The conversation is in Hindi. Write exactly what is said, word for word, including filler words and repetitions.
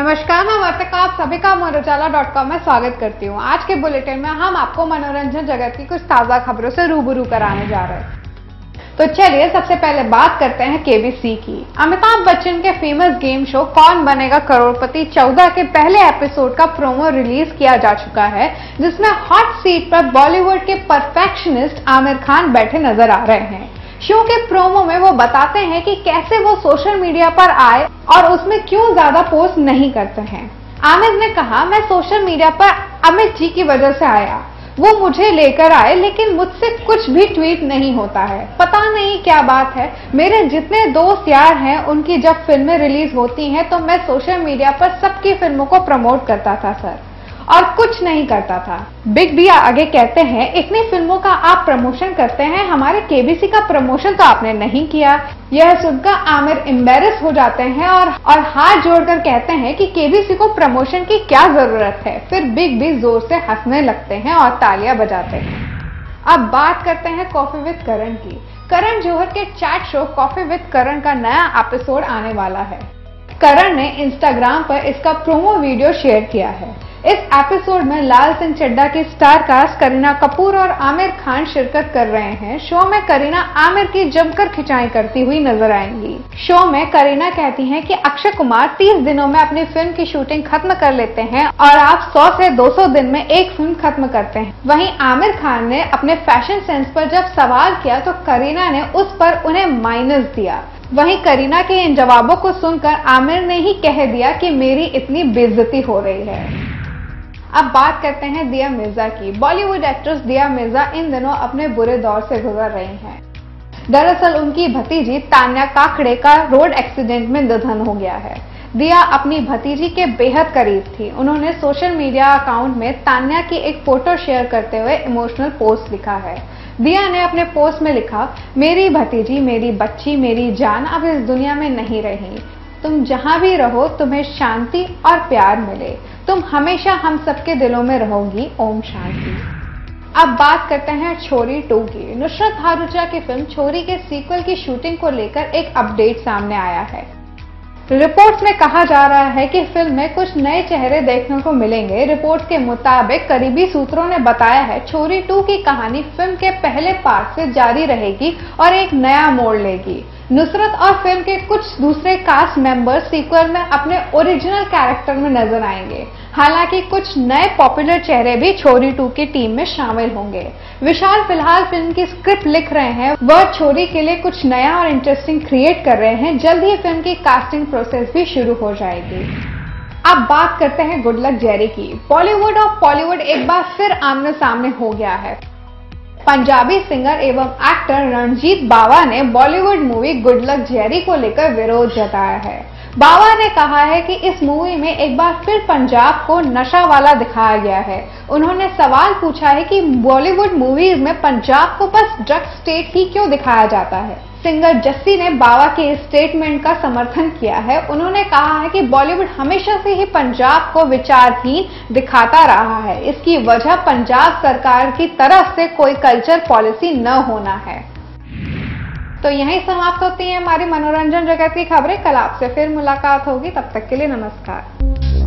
नमस्कार, मैं वर्तिका आप सभी का अमर उजाला डॉट कॉम में स्वागत करती हूँ। आज के बुलेटिन में हम आपको मनोरंजन जगत की कुछ ताजा खबरों से रूबरू कराने जा रहे हैं। तो चलिए सबसे पहले बात करते हैं केबीसी की। अमिताभ बच्चन के फेमस गेम शो कौन बनेगा करोड़पति चौदह के पहले एपिसोड का प्रोमो रिलीज किया जा चुका है, जिसमें हॉट सीट पर बॉलीवुड के परफेक्शनिस्ट आमिर खान बैठे नजर आ रहे हैं। शो के प्रोमो में वो बताते हैं कि कैसे वो सोशल मीडिया पर आए और उसमें क्यों ज्यादा पोस्ट नहीं करते हैं। आमिर ने कहा, मैं सोशल मीडिया पर अमित जी की वजह से आया, वो मुझे लेकर आए, लेकिन मुझसे कुछ भी ट्वीट नहीं होता है। पता नहीं क्या बात है। मेरे जितने दोस्त यार हैं, उनकी जब फिल्में रिलीज होती हैं तो मैं सोशल मीडिया पर सबकी फिल्मों को प्रमोट करता था सर, और कुछ नहीं करता था। बिग बी आगे कहते हैं, इतनी फिल्मों का आप प्रमोशन करते हैं, हमारे केबीसी का प्रमोशन तो आपने नहीं किया। यह सुनकर आमिर एम्बेरस हो जाते हैं और और हाथ जोड़कर कहते हैं कि केबीसी को प्रमोशन की क्या जरूरत है। फिर बिग बी जोर से हंसने लगते हैं और तालियां बजाते हैं। अब बात करते हैं कॉफी विद करण की। करण जौहर के chat show coffee with Karan का नया एपिसोड आने वाला है। करण ने इंस्टाग्राम पर इसका प्रोमो वीडियो शेयर किया है। इस एपिसोड में लाल सिंह चड्ढा की स्टार कास्ट करीना कपूर और आमिर खान शिरकत कर रहे हैं। शो में करीना आमिर की जमकर खिंचाई करती हुई नजर आएंगी। शो में करीना कहती हैं कि अक्षय कुमार तीस दिनों में अपनी फिल्म की शूटिंग खत्म कर लेते हैं और आप सौ से दो सौ दिन में एक फिल्म खत्म करते हैं। वहीं आमिर खान ने अपने फैशन सेंस पर जब सवाल किया तो करीना ने उस पर उन्हें माइनस दिया। वहीं करीना के इन जवाबों को सुनकर आमिर ने ही कह दिया कि मेरी इतनी बेइज्जती हो रही है। अब बात करते हैं दिया मिर्जा की। बॉलीवुड एक्ट्रेस दिया मिर्जा इन दिनों अपने बुरे दौर से गुजर रही हैं। दरअसल उनकी भतीजी तान्या काकड़े का रोड एक्सीडेंट में निधन हो गया है। दिया अपनी भतीजी के बेहद करीब थी। उन्होंने सोशल मीडिया अकाउंट में तान्या की एक फोटो शेयर करते हुए इमोशनल पोस्ट लिखा है। दिया ने अपने पोस्ट में लिखा, मेरी भतीजी, मेरी बच्ची, मेरी जान अब इस दुनिया में नहीं रही। तुम जहां भी रहो तुम्हें शांति और प्यार मिले। तुम हमेशा हम सबके दिलों में रहोगी। ओम शांति। अब बात करते हैं छोरी टू की। नुसरत भारूचा की फिल्म छोरी के सीक्वल की शूटिंग को लेकर एक अपडेट सामने आया है। रिपोर्ट्स में कहा जा रहा है कि फिल्म में कुछ नए चेहरे देखने को मिलेंगे। रिपोर्ट्स के मुताबिक करीबी सूत्रों ने बताया है, छोरी टू की कहानी फिल्म के पहले पार्ट से जारी रहेगी और एक नया मोड़ लेगी। नुसरत और फिल्म के कुछ दूसरे कास्ट मेंबर्स सीक्वल में अपने ओरिजिनल कैरेक्टर में नजर आएंगे। हालांकि कुछ नए पॉपुलर चेहरे भी छोरी टू की टीम में शामिल होंगे। विशाल फिलहाल फिल्म की स्क्रिप्ट लिख रहे हैं। वह छोरी के लिए कुछ नया और इंटरेस्टिंग क्रिएट कर रहे हैं। जल्द ही फिल्म की कास्टिंग प्रोसेस भी शुरू हो जाएगी। अब बात करते हैं गुड लक जेरी की। बॉलीवुड और बॉलीवुड एक बार फिर आमने सामने हो गया है। पंजाबी सिंगर एवं एक्टर रणजीत बावा ने Bollywood movie good luck Jerry को लेकर विरोध जताया है। बावा ने कहा है कि इस मूवी में एक बार फिर पंजाब को नशा वाला दिखाया गया है। उन्होंने सवाल पूछा है कि बॉलीवुड मूवीज में पंजाब को बस ड्रग स्टेट ही क्यों दिखाया जाता है। सिंगर जस्सी ने बावा के इस स्टेटमेंट का समर्थन किया है। उन्होंने कहा है कि बॉलीवुड हमेशा से ही पंजाब को विचारहीन दिखाता रहा है। इसकी वजह पंजाब सरकार की तरफ से कोई कल्चर पॉलिसी न होना है। तो यहीं समाप्त होती है हमारी मनोरंजन जगत की खबरें। कल आपसे फिर मुलाकात होगी, तब तक के लिए नमस्कार।